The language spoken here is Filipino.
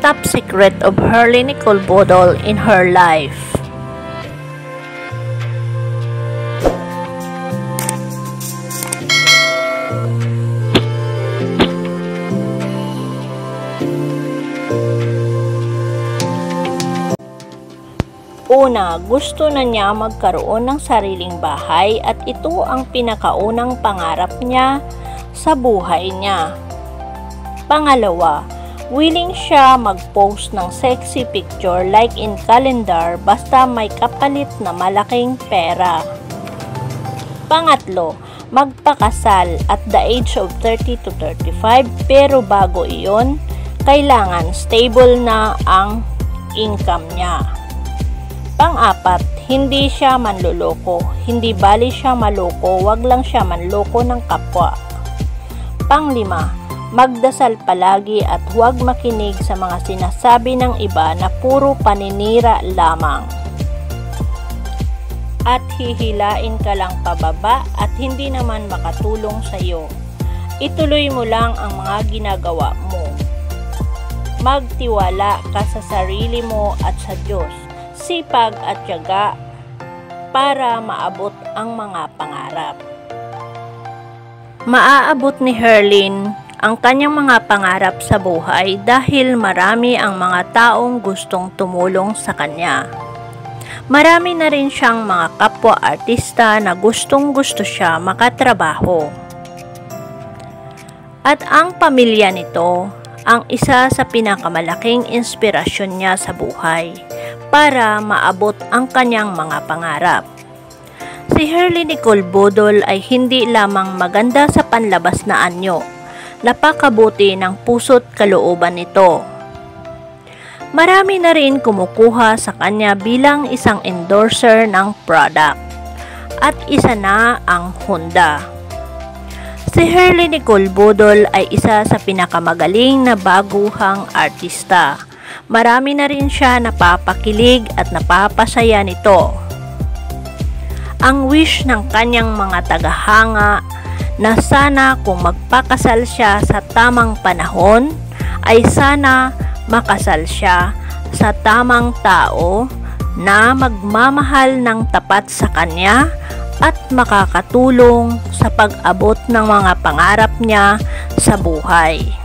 top secret of Herly Nicole Bodol in her life. Una, gusto na niya magkaroon ng sariling bahay at ito ang pinakaunang pangarap niya sa buhay niya. Pangalawa, willing siya mag-post ng sexy picture like in calendar basta may kapalit na malaking pera. Pangatlo, magpakasal at the age of 30 to 35 pero bago iyon, kailangan stable na ang income niya. Pang-apat, hindi siya manloloko. Hindi bali siya maloko, wag lang siya manloko ng kapwa. Pang-lima, magdasal palagi at huwag makinig sa mga sinasabi ng iba na puro paninira lamang. At hihilain ka lang pababa at hindi naman makatulong sa iyo. Ituloy mo lang ang mga ginagawa mo. Magtiwala ka sa sarili mo at sa Diyos. Sipag at tiyaga para maabot ang mga pangarap. Maaabot ni Herlyn ang kanyang mga pangarap sa buhay dahil marami ang mga taong gustong tumulong sa kanya. Marami na rin siyang mga kapwa-artista na gustong-gusto siya makatrabaho. At ang pamilya nito ang isa sa pinakamalaking inspirasyon niya sa buhay para maabot ang kanyang mga pangarap. Si Herly Nicole Bodol ay hindi lamang maganda sa panlabas na anyo, napakabuti ng puso't kalooban nito. Marami na rin kumukuha sa kanya bilang isang endorser ng product, at isa na ang Honda. Si Herly Nicole Bodol ay isa sa pinakamagaling na baguhang artista. Marami na rin siya napapakilig at napapasaya nito. Ang wish ng kanyang mga tagahanga na sana kung magpakasal siya sa tamang panahon ay sana makasal siya sa tamang tao na magmamahal ng tapat sa kanya at makakatulong sa pag-abot ng mga pangarap niya sa buhay.